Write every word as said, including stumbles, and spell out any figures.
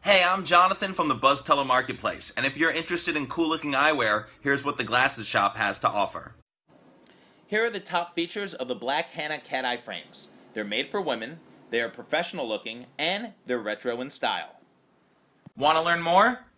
Hey, I'm Jonathan from the BuzzTeller Marketplace, and if you're interested in cool-looking eyewear, here's what the Glasses Shop has to offer. Here are the top features of the Black Hanna cat eye frames. They're made for women, they are professional looking, and they're retro in style. Want to learn more?